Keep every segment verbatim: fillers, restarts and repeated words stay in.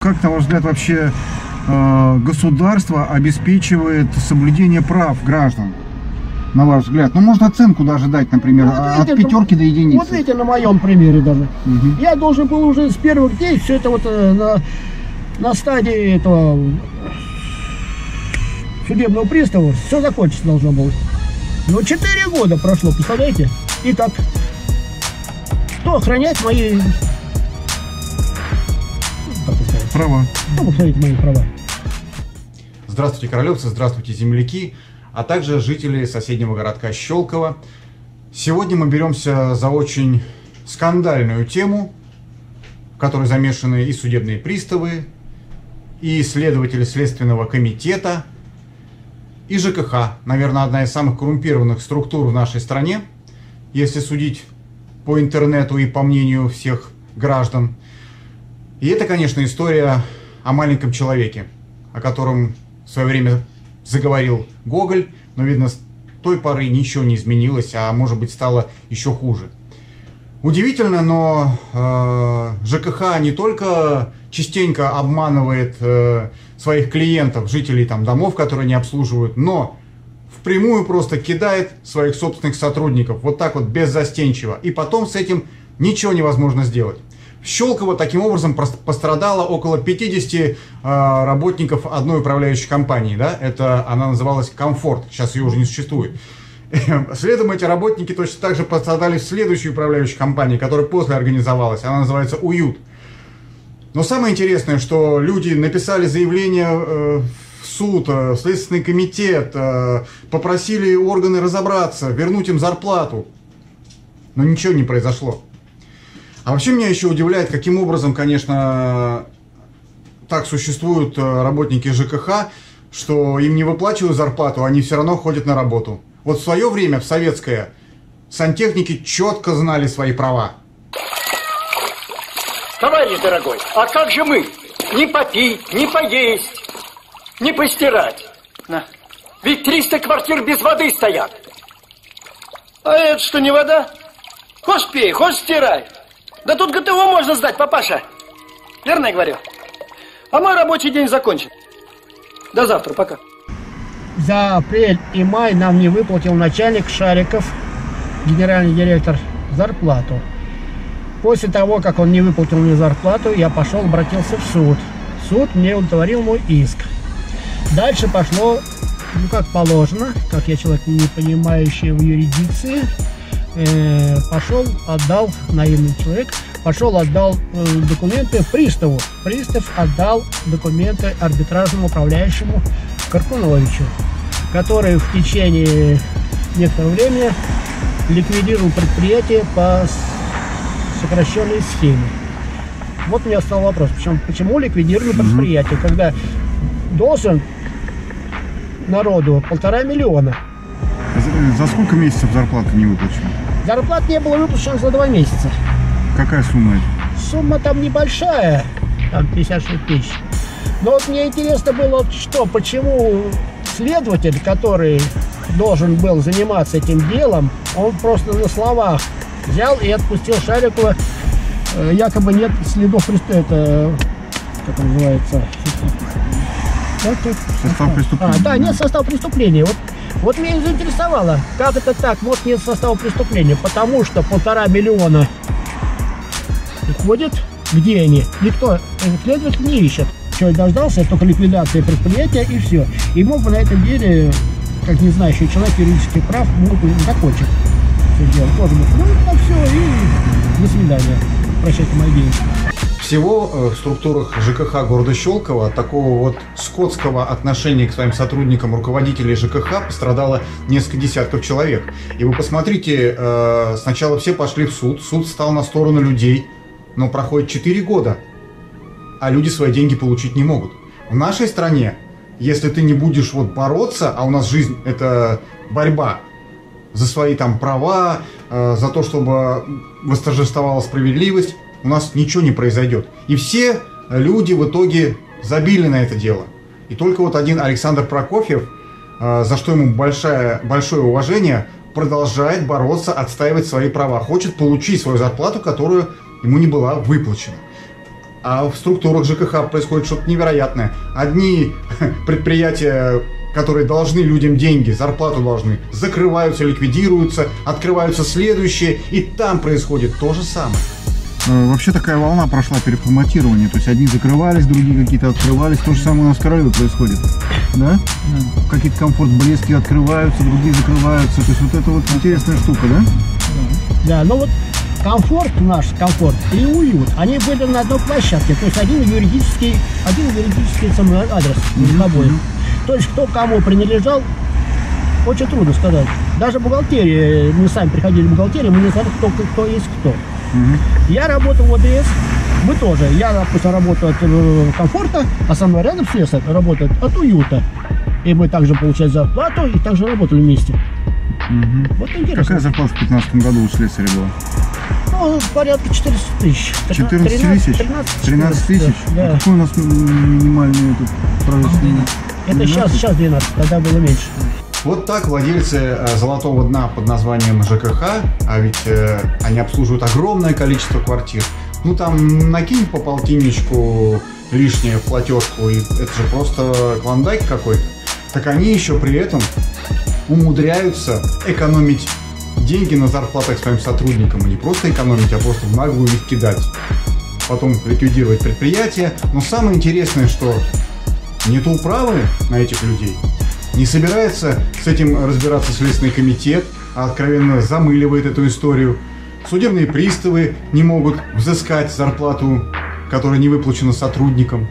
Как, на ваш взгляд, вообще э, государство обеспечивает соблюдение прав граждан? На ваш взгляд? Ну, можно оценку даже дать, например, ну, вот видите, от пятерки до единицы. Вот видите, на моем примере даже. Угу. Я должен был уже с первых дней все это вот э, на, на стадии этого судебного пристава все закончиться должно было. Но четыре года прошло, представляете? И как? Кто охраняет мои... Права. Кто охраняет мои права? Здравствуйте, королевцы, здравствуйте, земляки, а также жители соседнего городка Щелково. Сегодня мы беремся за очень скандальную тему, в которой замешаны и судебные приставы, и следователи Следственного комитета, и ЖКХ. Наверное, одна из самых коррумпированных структур в нашей стране, если судить по интернету и по мнению всех граждан. И это, конечно, история о маленьком человеке, о котором в свое время заговорил Гоголь, но, видно, с той поры ничего не изменилось, а может быть стало еще хуже. Удивительно, но э, ЖКХ не только частенько обманывает э, своих клиентов, жителей там, домов, которые не обслуживают, но впрямую просто кидает своих собственных сотрудников, вот так вот беззастенчиво, и потом с этим ничего невозможно сделать. В Щелково таким образом пострадало около пятидесяти э, работников одной управляющей компании. Да? Это она называлась «Комфорт», сейчас ее уже не существует. Следом эти работники точно так же пострадали в следующей управляющей компании, которая после организовалась. Она называется «Уют». Но самое интересное, что люди написали заявление э, в суд, э, в Следственный комитет, э, попросили органы разобраться, вернуть им зарплату. Но ничего не произошло. А вообще меня еще удивляет, каким образом, конечно, так существуют работники ЖКХ, что им не выплачивают зарплату, они все равно ходят на работу. Вот в свое время, в советское, сантехники четко знали свои права. Товарищ дорогой, а как же мы? Не попить, не поесть, не постирать. На. Ведь триста квартир без воды стоят. А это что, не вода? Хочешь пей, хочешь стирай. Да тут ГТО можно сдать, папаша. Верно я говорю? А мой рабочий день закончен. До завтра, пока. За апрель и май нам не выплатил начальник Шариков, генеральный директор, зарплату. После того, как он не выплатил мне зарплату, я пошел, обратился в суд. Суд мне удовлетворил мой иск. Дальше пошло, ну как положено, как я человек, не понимающий в юрисдикции, э, пошел, отдал, наивный человек, пошел, отдал э, документы приставу. Пристав отдал документы арбитражному управляющему Карпуновичу, который в течение некоторого времени ликвидировал предприятие по сокращенной схеме. Вот у меня стал вопрос, почему, почему ликвидировали предприятие, когда должен народу полтора миллиона. За, за сколько месяцев зарплата не выплачена? Зарплата не была выплачена за два месяца. Какая сумма это? Сумма там небольшая, там пятьдесят шесть тысяч. Но вот мне интересно было, что, почему следователь, который должен был заниматься этим делом, он просто на словах взял и отпустил Шарикова, якобы нет следов преступления, как он называется? Состав преступления. А, да, нет состава преступления. Вот, вот меня и заинтересовало, как это так, вот нет состава преступления, потому что полтора миллиона уходит, где они? Никто, следователь не ищет. Человек дождался только ликвидации предприятия и все. И мог бы на этом деле, как не знающий человек юридических прав, мог бы закончить все дело. Тоже бы, ну, так все, и до свидания. Прощайте мои деньги. Всего в структурах ЖКХ города Щелково от такого вот скотского отношения к своим сотрудникам, руководителей ЖКХ пострадало несколько десятков человек. И вы посмотрите, сначала все пошли в суд, суд стал на сторону людей, но проходит четыре года, а люди свои деньги получить не могут. В нашей стране, если ты не будешь вот бороться, а у нас жизнь – это борьба за свои там права, за то, чтобы восторжествовала справедливость, у нас ничего не произойдет. И все люди в итоге забили на это дело. И только вот один Александр Прокофьев, за что ему большое, большое уважение, продолжает бороться, отстаивать свои права. Хочет получить свою зарплату, которую ему не была выплачена. А в структурах ЖКХ происходит что-то невероятное. Одни предприятия, которые должны людям деньги, зарплату должны, закрываются, ликвидируются, открываются следующие, и там происходит то же самое. Вообще такая волна прошла переформатирования, то есть одни закрывались, другие какие-то открывались, то же самое у нас в Королеве происходит, да? Да. Какие-то комфорт-блески открываются, другие закрываются, то есть вот это вот интересная штука, да? Да, ну вот комфорт наш, комфорт и уют, они были на одной площадке, то есть один юридический, один юридический самый адрес mm-hmm. обоих. То есть кто кому принадлежал, очень трудно сказать. Даже бухгалтерия, мы сами приходили в бухгалтерию, мы не знали, кто, кто есть кто. Uh-huh. Я работал в ОДС, мы тоже. Я, допустим, работаю от э, комфорта, а со мной рядом слесарь работает от уюта. И мы также получали зарплату и также работали вместе. Uh-huh. Вот интересно. Какая зарплата в две тысячи пятнадцатом году у слесаря была? Ну, порядка четырнадцать тысяч. четырнадцать тысяч? тринадцать тысяч? Да. А какой у нас минимальный этот прожиточный? Это сейчас, сейчас двенадцать, тогда было меньше. Вот так владельцы э, золотого дна под названием ЖКХ, а ведь э, они обслуживают огромное количество квартир. Ну там накинь по полтинничку лишнее в платежку, и это же просто клондайк какой-то. Так они еще при этом умудряются экономить деньги на зарплатах своим сотрудникам. И не просто экономить, а просто в наглую их кидать. Потом ликвидировать предприятие. Но самое интересное, что нету управы на этих людей. Не собирается с этим разбираться Следственный комитет, а откровенно замыливает эту историю. Судебные приставы не могут взыскать зарплату, которая не выплачена сотрудникам.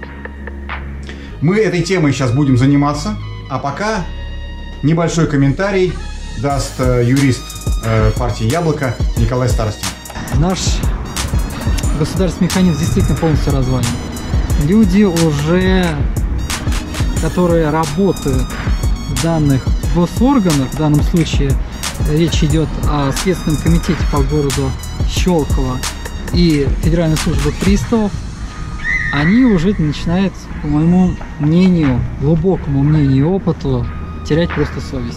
Мы этой темой сейчас будем заниматься, а пока небольшой комментарий даст юрист партии «Яблоко» Николай Старостин. Наш государственный механизм действительно полностью развален. Люди уже, которые работают в данных госорганах, в данном случае речь идет о Следственном комитете по городу Щелково и Федеральной службе приставов, они уже начинают, по моему мнению, глубокому мнению и опыту, терять просто совесть.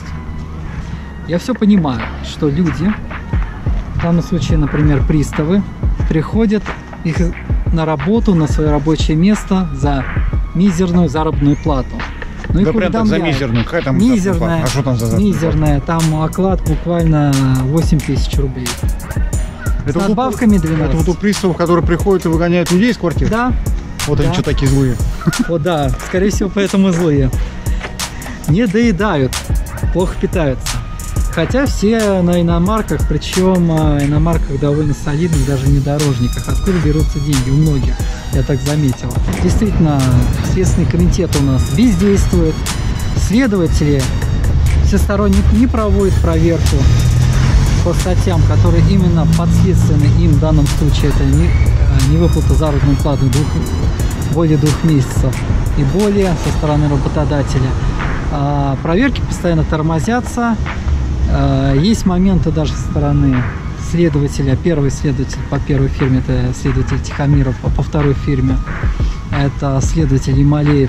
Я все понимаю, что люди, в данном случае, например, приставы, приходят их на работу, на свое рабочее место за мизерную заработную плату. Ну, да прям так за мизерную, какая там мизерная, а что там за мизерная, там оклад буквально восемь тысяч рублей. Это с надбавками двенадцать. Это вот у приставов, которые приходят и выгоняют людей из квартир? Да. Вот да. Они что такие злые? О, да, скорее всего, поэтому злые. Не доедают, плохо питаются. Хотя все на иномарках, причем иномарках довольно солидных, даже внедорожниках. Откуда берутся деньги? У многих, я так заметил. Действительно, Следственный комитет у нас бездействует. Следователи всесторонне не проводят проверку по статьям, которые именно подследственны им. В данном случае это не, не выплата заработной платы двух, более двух месяцев и более со стороны работодателя. А проверки постоянно тормозятся. Есть моменты даже со стороны следователя. Первый следователь по первой фирме — это следователь Тихомиров, а по второй фирме это следователь Ималеев,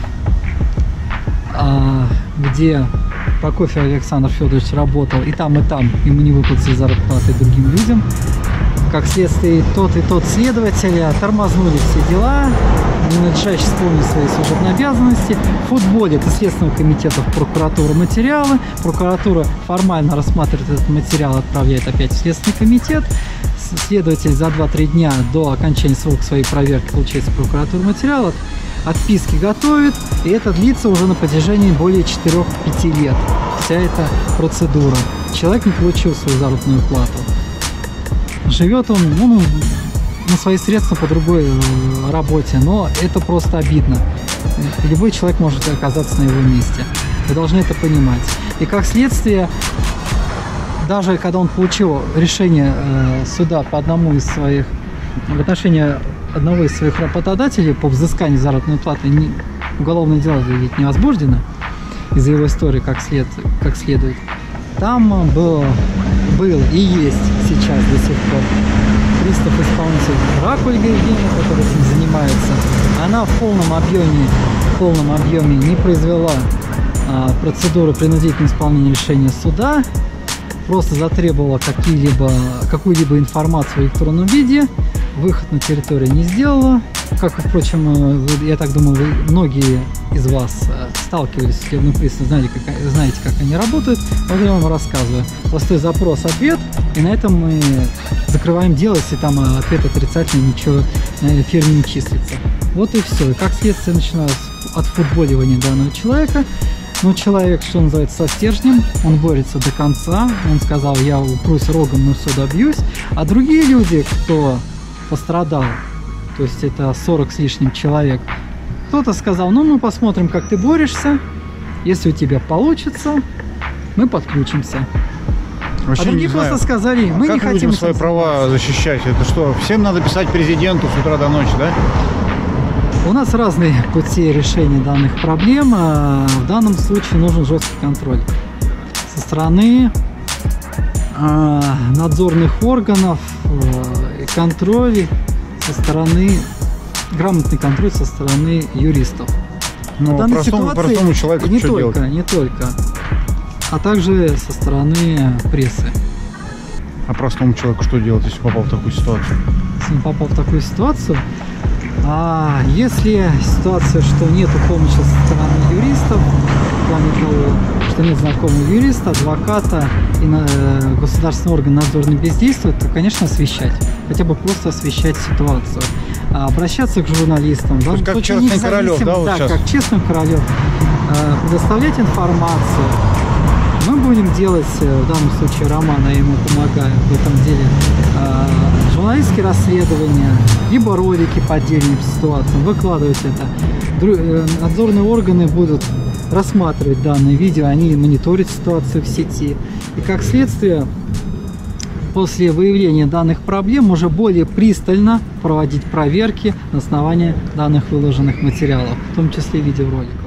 где Прокофьев Александр Федорович работал и там, и там ему не выплатили зарплаты другим людям. Как следствие, тот и тот следователь тормознули все дела, ненадлежащие исполнили свои служебные обязанности. В футболе это Следственного комитета в прокуратуру материалы. Прокуратура формально рассматривает этот материал, отправляет опять в Следственный комитет. Следователь за два-три дня до окончания срока своей проверки получается прокуратура материала, отписки готовит, и это длится уже на протяжении более четырёх-пяти лет. Вся эта процедура. Человек не получил свою заработную плату. Живет он ну, на свои средства по другой работе, но это просто обидно. Любой человек может оказаться на его месте. Вы должны это понимать. И как следствие, даже когда он получил решение э, суда по одному из своих, в отношении одного из своих работодателей по взысканию заработной платы, не, уголовное дело ведь не возбуждено из-за его истории, как, след, как следует. Там был, был и есть сейчас до сих пор пристав-исполнитель Рак Ольга Евгеньевна, которая этим занимается. Она в полном объеме, в полном объеме не произвела а, процедуру принудительного исполнения решения суда, просто затребовала какие-либо, какую-либо информацию в электронном виде, выход на территорию не сделала, как, впрочем, я так думаю, вы, многие из вас сталкивались с судебным приставом, знаете как, знаете, как они работают, вот я вам рассказываю. Простой запрос-ответ, и на этом мы закрываем дело, если там ответ отрицательный, ничего в фирме не числится. Вот и все. И как следствие начиналось от футболивания данного человека. Но человек, что называется, со стержнем, он борется до конца, он сказал, я упрусь рогом, но все добьюсь. А другие люди, кто пострадал, то есть это сорок с лишним человек, кто-то сказал, ну мы посмотрим, как ты борешься, если у тебя получится, мы подключимся. Вообще а другие просто сказали, мы а не как хотим свои права защищать. Это что, всем надо писать президенту с утра до ночи, да? У нас разные пути решения данных проблем. В данном случае нужен жесткий контроль со стороны надзорных органов, контроль со стороны, грамотный контроль со стороны юристов. Ну, простому, простому человеку не что только, делать? не только, а также со стороны прессы. А простому человеку что делать, если попал в такую ситуацию? Если он попал в такую ситуацию, а если ситуация, что нет помощи со стороны юристов, в плане того, что нет знакомого юриста, адвоката и на, государственный орган надзорный бездействует, то, конечно, освещать. Хотя бы просто освещать ситуацию. А обращаться к журналистам. Да, как честный Королев, да, вот да, сейчас? как честный Королев. Предоставлять информацию. Мы будем делать, в данном случае Роман, я ему помогаю в этом деле, журналистские расследования, либо ролики по отдельным ситуациям, выкладывать это. Надзорные органы будут рассматривать данное видео, они мониторят ситуацию в сети. И как следствие, после выявления данных проблем, уже более пристально проводить проверки на основании данных выложенных материалов, в том числе видеороликов.